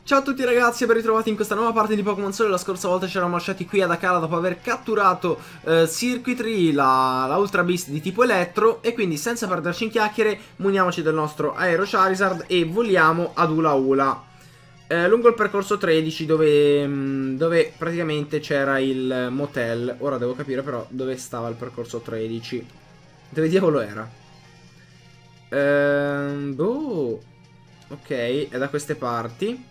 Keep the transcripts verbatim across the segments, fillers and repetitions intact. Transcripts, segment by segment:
Ciao a tutti ragazzi e ben ritrovati in questa nuova parte di Pokémon Sole. La scorsa volta ci eravamo lasciati qui ad Akala dopo aver catturato eh, Circuitry, la, la Ultra Beast di tipo elettro. E quindi senza perderci in chiacchiere muniamoci del nostro Aero Charizard e voliamo ad Ula Ula, eh, lungo il percorso tredici dove, mh, dove praticamente c'era il motel. Ora devo capire però dove stava il percorso tredici. Dove diavolo era? Ehm, boh. Ok, è da queste parti.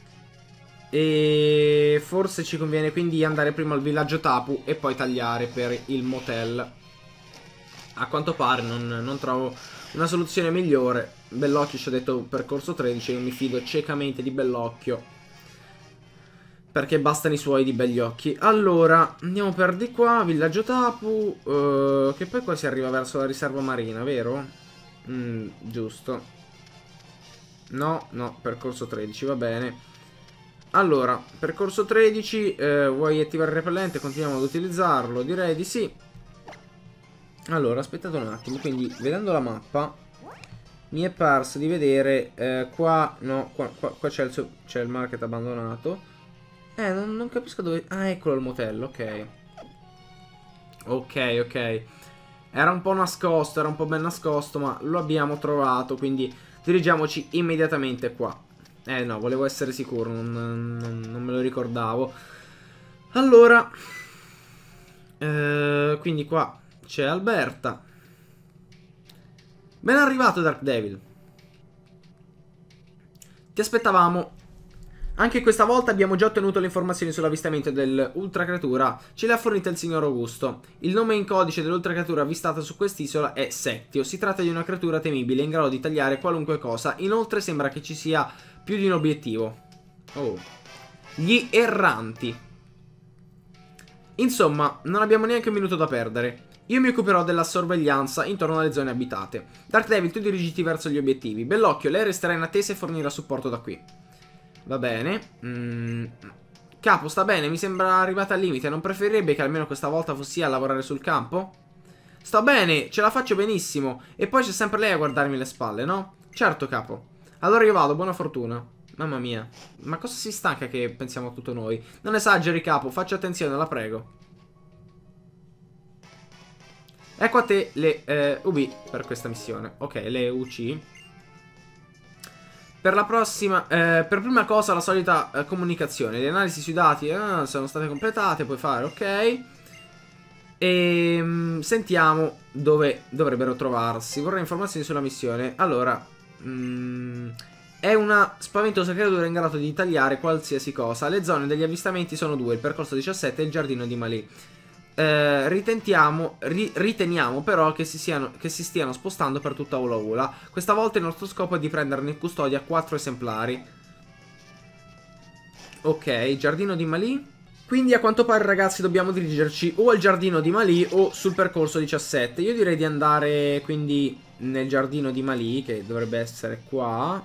E forse ci conviene quindi andare prima al villaggio Tapu e poi tagliare per il motel. A quanto pare non, non trovo una soluzione migliore. Bellocchio ci ha detto percorso tredici. Io mi fido ciecamente di Bellocchio, perché bastano i suoi di begli occhi. Allora andiamo per di qua, villaggio Tapu, uh, che poi qua si arriva verso la riserva marina, vero? Mm, giusto. No, no, percorso tredici, va bene. Allora, percorso tredici, eh, vuoi attivare il repellente? Continuiamo ad utilizzarlo, direi di sì. Allora, aspettate un attimo, quindi vedendo la mappa mi è parso di vedere eh, qua, no, qua, qua, qua c'è il, il market abbandonato. Eh, non, non capisco dove... Ah, eccolo il motello, ok. Ok, ok. Era un po' nascosto, era un po' ben nascosto, ma lo abbiamo trovato, quindi dirigiamoci immediatamente qua. Eh no, volevo essere sicuro, non, non, non me lo ricordavo. Allora, eh, quindi qua c'è Alberta. Ben arrivato Dark Devil. Ti aspettavamo. Anche questa volta abbiamo già ottenuto le informazioni sull'avvistamento dell'ultra creatura. Ce le ha fornite il signor Augusto. Il nome in codice dell'ultra creatura avvistata su quest'isola è Sectio. Si tratta di una creatura temibile in grado di tagliare qualunque cosa. Inoltre sembra che ci sia più di un obiettivo. Oh. Gli erranti. Insomma, non abbiamo neanche un minuto da perdere. Io mi occuperò della sorveglianza intorno alle zone abitate. Dark Devil, tu dirigiti verso gli obiettivi. Bellocchio, lei resterà in attesa e fornirà supporto da qui. Va bene. Mm. Capo, sta bene, mi sembra arrivata al limite. Non preferirebbe che almeno questa volta fossi a lavorare sul campo? Sto bene, ce la faccio benissimo. E poi c'è sempre lei a guardarmi le spalle, no? Certo, capo. Allora io vado, buona fortuna. Mamma mia, ma cosa si stanca che pensiamo a tutto noi? Non esageri, capo, faccia attenzione, la prego. Ecco a te le eh, U B per questa missione. Ok, le U C. Per la prossima, eh, per prima cosa la solita eh, comunicazione. Le analisi sui dati eh, sono state completate, puoi fare, ok. E mh, sentiamo dove dovrebbero trovarsi. Vorrei informazioni sulla missione. Allora, mh, è una spaventosa creatura in grado di tagliare qualsiasi cosa. Le zone degli avvistamenti sono due, il percorso diciassette e il giardino di Malì. Eh, ritentiamo, ri, riteniamo però che si, siano, che si stiano spostando per tutta Ula Ula. Questa volta il nostro scopo è di prenderne in custodia quattro esemplari. Ok, giardino di Malì. Quindi a quanto pare ragazzi dobbiamo dirigerci o al giardino di Malì o sul percorso diciassette. Io direi di andare quindi nel giardino di Malì, che dovrebbe essere qua.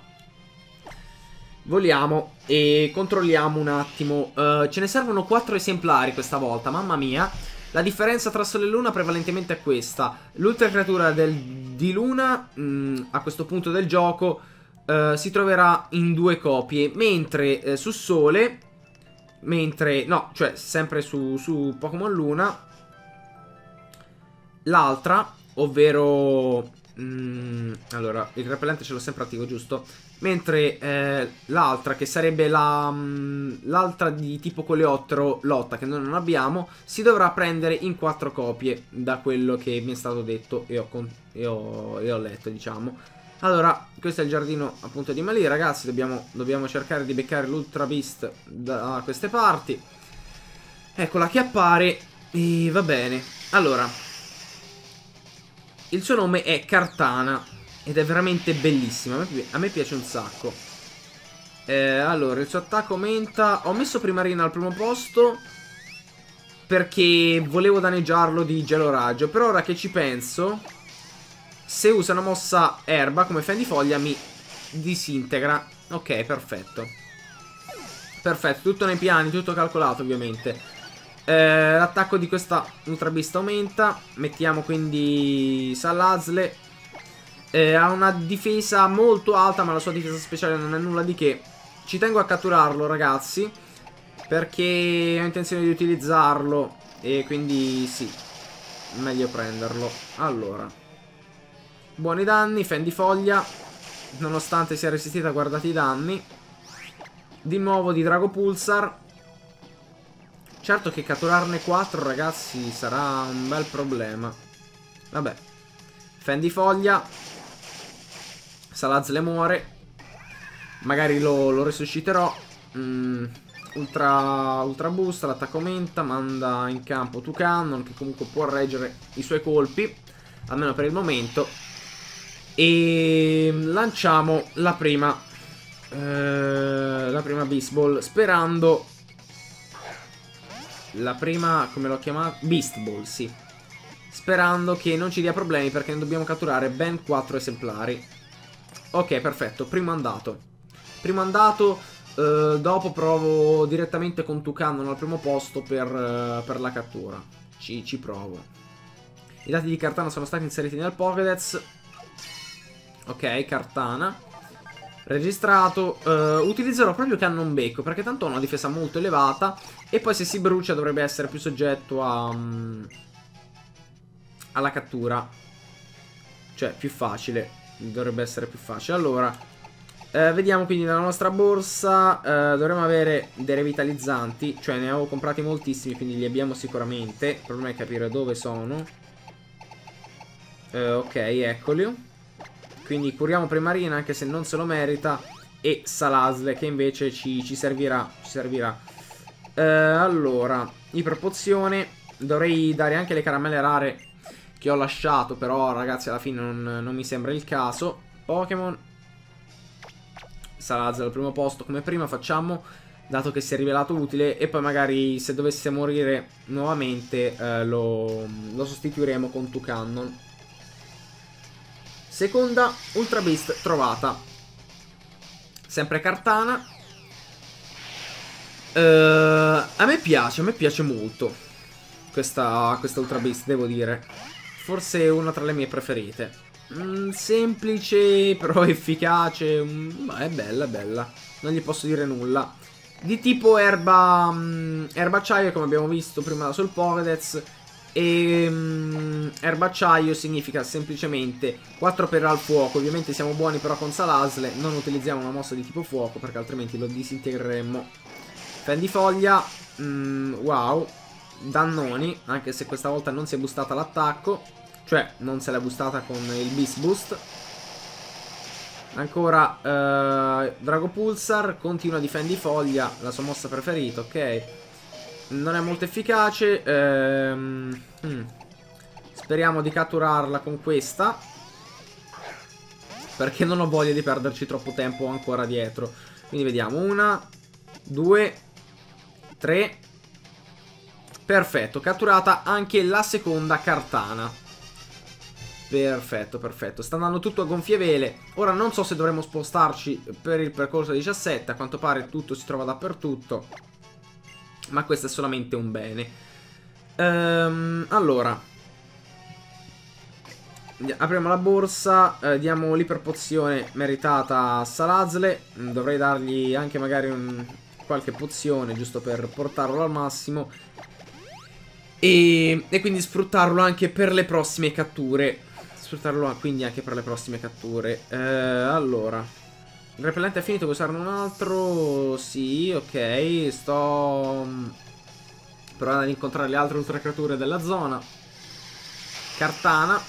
Voliamo e controlliamo un attimo. uh, Ce ne servono quattro esemplari questa volta, mamma mia. La differenza tra Sole e Luna prevalentemente è questa. L'ultra creatura del, di Luna mh, a questo punto del gioco uh, si troverà in due copie, mentre uh, su Sole, mentre, no, cioè sempre su, su Pokémon Luna, l'altra, ovvero mh, allora, il repellente ce l'ho sempre attivo, giusto? Mentre eh, l'altra, che sarebbe l'altra di tipo coleottero lotta, che noi non abbiamo, si dovrà prendere in quattro copie, da quello che mi è stato detto e ho, e ho, e ho letto, diciamo. Allora, questo è il giardino appunto di Malì, ragazzi. Dobbiamo, dobbiamo cercare di beccare l'Ultra Beast da queste parti. Eccola che appare. E va bene. Allora, il suo nome è Kartana ed è veramente bellissima. A me, a me piace un sacco. eh, Allora, il suo attacco aumenta. Ho messo Primarina al primo posto perché volevo danneggiarlo di gelo raggio. Però ora che ci penso, se usa una mossa erba come fendifoglia mi disintegra. Ok, perfetto. Perfetto, tutto nei piani, tutto calcolato ovviamente. eh, L'attacco di questa Ultra Beast aumenta. Mettiamo quindi Salazzle. eh, Ha una difesa molto alta, ma la sua difesa speciale non è nulla di che. ci tengo a catturarlo, ragazzi, perché ho intenzione di utilizzarlo e quindi sì, meglio prenderlo. Allora, buoni danni, fendifoglia, nonostante sia resistita, guardate i danni. Di nuovo di Dragopulsar. Certo che catturarne quattro, ragazzi, sarà un bel problema. Vabbè, fendifoglia, Salazle muore. Magari lo, lo resusciterò. mm, ultra, ultra boost, l'attacco aumenta, manda in campo Toucannon, che comunque può reggere i suoi colpi, almeno per il momento. E lanciamo la prima eh, la prima Beast Ball, sperando la prima, come l'ho chiamata? Beast Ball, sì. Sperando che non ci dia problemi, perché ne dobbiamo catturare ben quattro esemplari. Ok, perfetto, primo andato. Primo andato, eh, dopo provo direttamente con Toucannon al primo posto per, eh, per la cattura. Ci, ci provo. I dati di Kartana sono stati inseriti nel Pokédex. Ok, Kartana registrato. uh, Utilizzerò proprio Cannon Becco, perché tanto ha una difesa molto elevata. E poi se si brucia dovrebbe essere più soggetto a um, alla cattura. Cioè più facile. Dovrebbe essere più facile. Allora uh, vediamo quindi nella nostra borsa. uh, Dovremmo avere dei revitalizzanti. Cioè ne avevo comprati moltissimi, quindi li abbiamo sicuramente. Il problema è capire dove sono. uh, Ok, eccoli. Quindi curiamo Primarina, anche se non se lo merita. E Salazle, che invece ci, ci servirà. Ci servirà. Eh, allora, iperpozione. Dovrei dare anche le caramelle rare che ho lasciato, però ragazzi alla fine non, non mi sembra il caso. Pokémon. Salazle al primo posto come prima, facciamo, dato che si è rivelato utile. E poi magari se dovesse morire nuovamente eh, lo, lo sostituiremo con Toucannon. Seconda Ultra Beast trovata. Sempre Kartana. uh, A me piace, a me piace molto Questa, questa Ultra Beast, devo dire. Forse una tra le mie preferite. mm, Semplice, però efficace. mm, È bella, è bella. Non gli posso dire nulla. Di tipo erba mm, Erbacciaio, come abbiamo visto prima sul Pokédex. E um, erbacciaio significa semplicemente quattro per al fuoco. Ovviamente siamo buoni però con Salazle. Non utilizziamo una mossa di tipo fuoco, perché altrimenti lo disintegreremmo. Fendifoglia. mm, Wow. Dannoni, anche se questa volta non si è boostata l'attacco. Cioè non se l'è boostata con il Beast Boost. Ancora uh, Dragopulsar. Continua di Fendifoglia, la sua mossa preferita, ok. Non è molto efficace. ehm, hmm. Speriamo di catturarla con questa, perché non ho voglia di perderci troppo tempo ancora dietro. Quindi vediamo. Una, due, tre. Perfetto, catturata anche la seconda Kartana. Perfetto, perfetto. Sta andando tutto a gonfie vele. Ora non so se dovremo spostarci per il percorso diciassette. A quanto pare tutto si trova dappertutto, ma questo è solamente un bene. Ehm, allora, apriamo la borsa, eh, diamo l'iperpozione meritata a Salazle. Dovrei dargli anche magari un, qualche pozione, giusto per portarlo al massimo. E, e quindi sfruttarlo anche per le prossime catture. Sfruttarlo quindi anche per le prossime catture. Eh, allora, il repellente è finito, puoi usarne un altro? Sì, ok. Sto provando ad incontrare le altre ultra creature della zona. Kartana.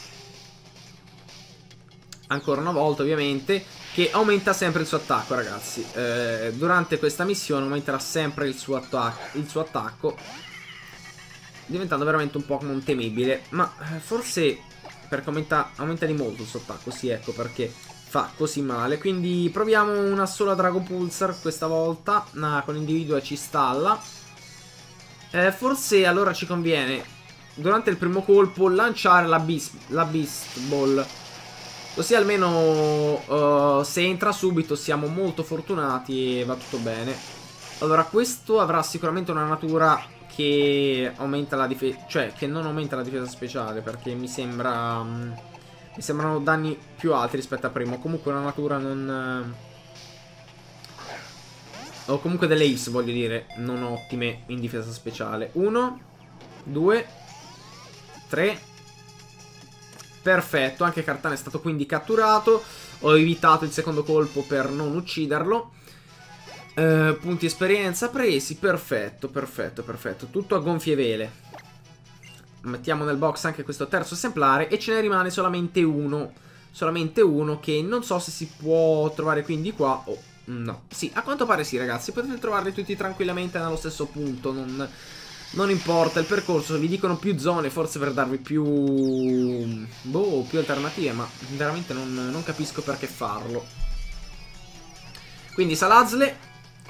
Ancora una volta, ovviamente, che aumenta sempre il suo attacco, ragazzi. Eh, durante questa missione aumenterà sempre il suo, attac il suo attacco, diventando veramente un Pokémon temibile. Ma forse perché aumenta, aumenta di molto il suo attacco. Sì, ecco perché fa così male. Quindi proviamo una sola Dragopulsar questa volta. Nah, con individuo ci stalla. eh, Forse allora ci conviene, durante il primo colpo, lanciare la Beast, la Beast Ball. Così almeno uh, se entra subito siamo molto fortunati e va tutto bene. Allora, questo avrà sicuramente una natura che aumenta la difesa, cioè che non aumenta la difesa speciale, perché mi sembra... Um, Mi sembrano danni più alti rispetto a primo. Comunque una natura non O comunque delle Is, voglio dire, non ottime in difesa speciale. Uno, due, tre. Perfetto, anche Cartana è stato quindi catturato. Ho evitato il secondo colpo per non ucciderlo. Uh, punti esperienza presi. Perfetto, perfetto, perfetto. Tutto a gonfie vele. Mettiamo nel box anche questo terzo esemplare. E ce ne rimane solamente uno. Solamente uno che non so se si può trovare quindi qua. Oh, no. Sì, a quanto pare sì, ragazzi. Potete trovarli tutti tranquillamente nello stesso punto. Non, non importa il percorso. Vi dicono più zone, forse per darvi più... Boh, più alternative. Ma veramente non, non capisco perché farlo. Quindi Salazle.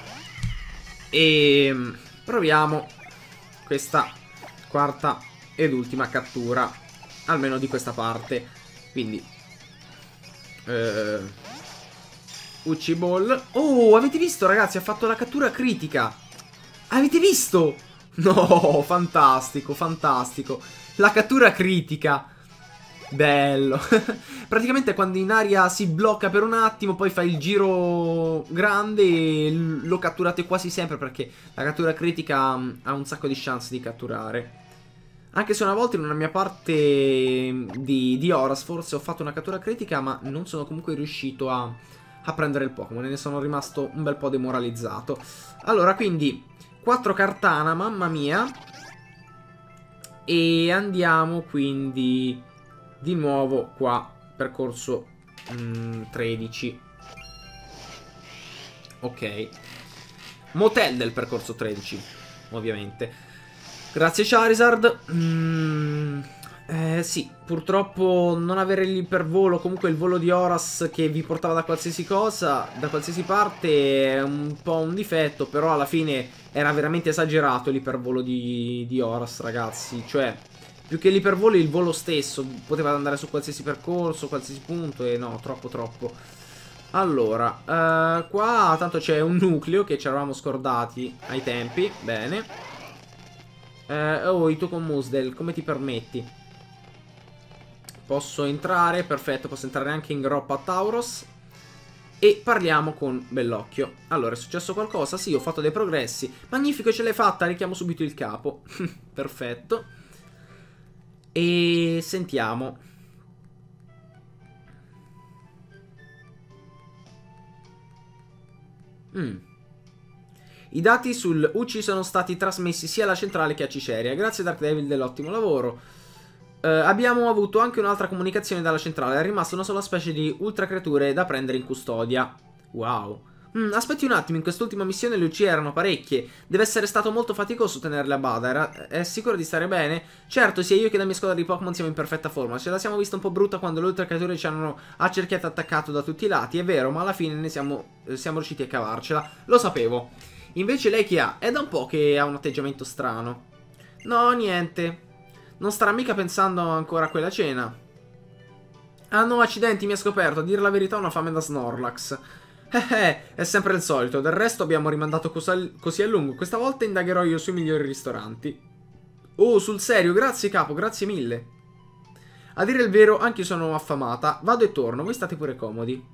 E proviamo questa quarta ed ultima cattura, almeno di questa parte. Quindi eh, Ucci Ball. Oh, avete visto, ragazzi? Ha fatto la cattura critica. Avete visto? No, fantastico, fantastico. La cattura critica. Bello. Praticamente quando in aria si blocca per un attimo, poi fa il giro grande e lo catturate quasi sempre, perché la cattura critica ha un sacco di chance di catturare. Anche se una volta in una mia parte di, di Horas forse ho fatto una cattura critica, ma non sono comunque riuscito a, a prendere il Pokémon e ne sono rimasto un bel po' demoralizzato. Allora, quindi quattro Cartana, mamma mia. E andiamo quindi di nuovo qua, percorso mm, tredici. Ok. Motel del percorso tredici, ovviamente. Grazie Charizard. Mm, eh, sì, purtroppo non avere l'ipervolo, comunque il volo di Horas che vi portava da qualsiasi cosa, da qualsiasi parte, è un po' un difetto, però alla fine era veramente esagerato l'ipervolo di, di Horas, ragazzi. Cioè, più che l'ipervolo, il volo stesso. Poteva andare su qualsiasi percorso, qualsiasi punto. E no, troppo troppo. Allora, uh, qua tanto c'è un nucleo che ci eravamo scordati ai tempi. Bene. uh, Oh, i tu con Musdel, come ti permetti? Posso entrare, perfetto. Posso entrare anche in groppa Tauros. E parliamo con Bellocchio. Allora, è successo qualcosa? Sì, ho fatto dei progressi. Magnifico, ce l'hai fatta, richiamo subito il capo. Perfetto. E sentiamo. Mm. I dati sul U C I sono stati trasmessi sia alla centrale che a Ciceria. Grazie Dark Devil dell'ottimo lavoro. Uh, abbiamo avuto anche un'altra comunicazione dalla centrale. È rimasta una sola specie di ultra creature da prendere in custodia. Wow. Mm, aspetti un attimo, in quest'ultima missione le U C erano parecchie. Deve essere stato molto faticoso tenerle a bada. Era, è sicuro di stare bene? Certo, sia io che la mia squadra di Pokémon siamo in perfetta forma. Ce la siamo vista un po' brutta quando le ultra creature ci hanno accerchiato e attaccato da tutti i lati. È vero, ma alla fine ne siamo, eh, siamo riusciti a cavarcela. Lo sapevo. Invece lei che ha? È da un po' che ha un atteggiamento strano. No, niente. Non starà mica pensando ancora a quella cena. Ah no, accidenti, mi ha scoperto. A dire la verità ho una fame da Snorlax. Eh eh, è sempre il solito. Del resto abbiamo rimandato così a lungo. Questa volta indagherò io sui migliori ristoranti. Oh, sul serio, grazie capo, grazie mille. A dire il vero, anche io sono affamata. Vado e torno, voi state pure comodi.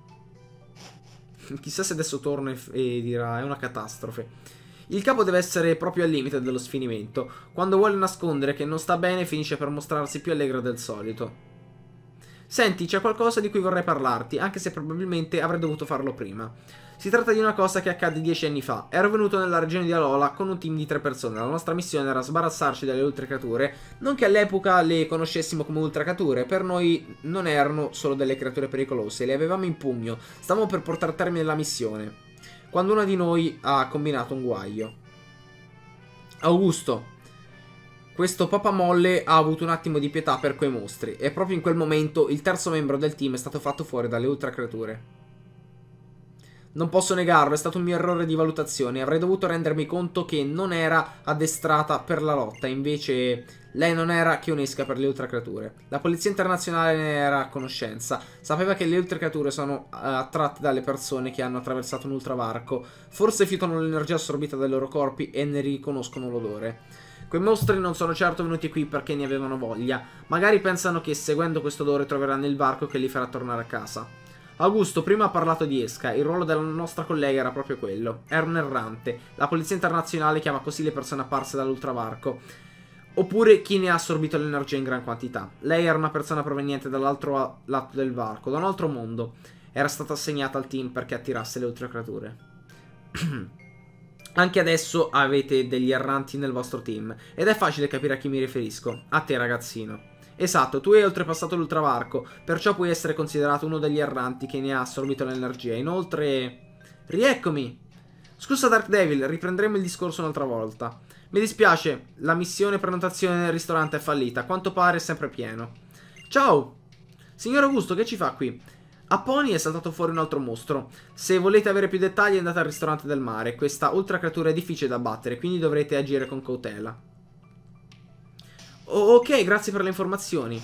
Chissà se adesso torno e, e dirà, è una catastrofe. Il capo deve essere proprio al limite dello sfinimento. Quando vuole nascondere che non sta bene, finisce per mostrarsi più allegro del solito. Senti, c'è qualcosa di cui vorrei parlarti, anche se probabilmente avrei dovuto farlo prima. Si tratta di una cosa che accadde dieci anni fa. Ero venuto nella regione di Alola con un team di tre persone. La nostra missione era sbarazzarci dalle ultracreature. Non che all'epoca le conoscessimo come ultracreature, per noi non erano solo delle creature pericolose, le avevamo in pugno. Stavamo per portare a termine la missione quando uno di noi ha combinato un guaio. Augusto, questo papamolle ha avuto un attimo di pietà per quei mostri e proprio in quel momento il terzo membro del team è stato fatto fuori dalle ultra creature. Non posso negarlo, è stato un mio errore di valutazione. Avrei dovuto rendermi conto che non era addestrata per la lotta, invece lei non era che un'esca per le ultra creature. La polizia internazionale ne era a conoscenza. Sapeva che le ultra creature sono uh, attratte dalle persone che hanno attraversato un ultravarco. Forse fiutano l'energia assorbita dai loro corpi e ne riconoscono l'odore. Quei mostri non sono certo venuti qui perché ne avevano voglia. Magari pensano che seguendo questo odore troveranno il varco che li farà tornare a casa. Augusto prima ha parlato di Esca, il ruolo della nostra collega era proprio quello. Era un errante. La polizia internazionale chiama così le persone apparse dall'ultravarco. Oppure chi ne ha assorbito l'energia in gran quantità. Lei era una persona proveniente dall'altro lato del varco, da un altro mondo. Era stata assegnata al team perché attirasse le ultracreature. Anche adesso avete degli erranti nel vostro team. Ed è facile capire a chi mi riferisco. A te, ragazzino. Esatto, tu hai oltrepassato l'ultravarco, perciò puoi essere considerato uno degli erranti che ne ha assorbito l'energia. Inoltre... Rieccomi! Scusa Dark Devil, riprenderemo il discorso un'altra volta. Mi dispiace, la missione prenotazione nel ristorante è fallita. A quanto pare è sempre pieno. Ciao! Signor Augusto, che ci fa qui? A Pony è saltato fuori un altro mostro. Se volete avere più dettagli andate al ristorante del mare. Questa ultra creatura è difficile da battere, quindi dovrete agire con cautela. Oh, ok, grazie per le informazioni.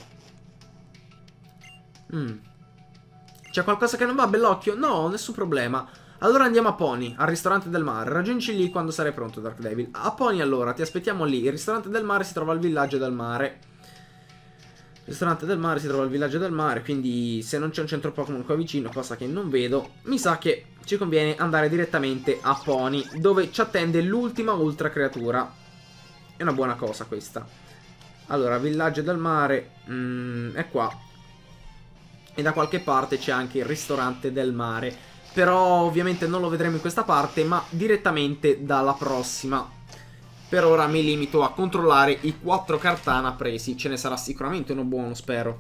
Mm. C'è qualcosa che non va, bellocchio? No, nessun problema. Allora andiamo a Pony, al ristorante del mare. Raggiungi lì quando sarai pronto, Dark Devil. A Pony allora, ti aspettiamo lì. Il ristorante del mare si trova al villaggio del mare. Il ristorante del mare si trova al villaggio del mare, quindi se non c'è un centro Pokémon qua vicino, cosa che non vedo, mi sa che ci conviene andare direttamente a Pony, dove ci attende l'ultima ultra creatura. È una buona cosa questa. Allora, villaggio del mare, mm, è qua. E da qualche parte c'è anche il ristorante del mare. Però ovviamente non lo vedremo in questa parte, ma direttamente dalla prossima. Per ora mi limito a controllare i quattro Kartana presi. Ce ne sarà sicuramente uno buono, spero.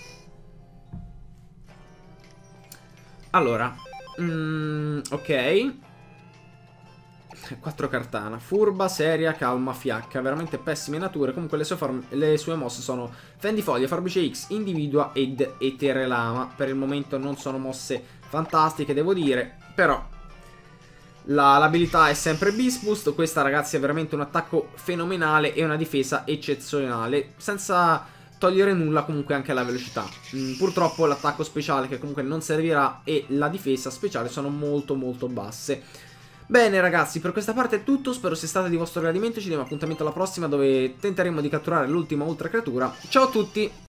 Allora, mm, ok. quattro Kartana. Furba, seria, calma, fiacca. Veramente pessime nature. Comunque le sue, le sue mosse sono Fendifoglia, Forbice X, Individua ed Eterelama. Per il momento non sono mosse fantastiche, devo dire. Però l'abilità è sempre Beast Boost. Questa, ragazzi, è veramente un attacco fenomenale e una difesa eccezionale, senza togliere nulla comunque anche alla velocità. mm, Purtroppo l'attacco speciale, che comunque non servirà, e la difesa speciale sono molto molto basse. Bene ragazzi, per questa parte è tutto. Spero sia stata di vostro gradimento. Ci diamo appuntamento alla prossima, dove tenteremo di catturare l'ultima ultra creatura. Ciao a tutti!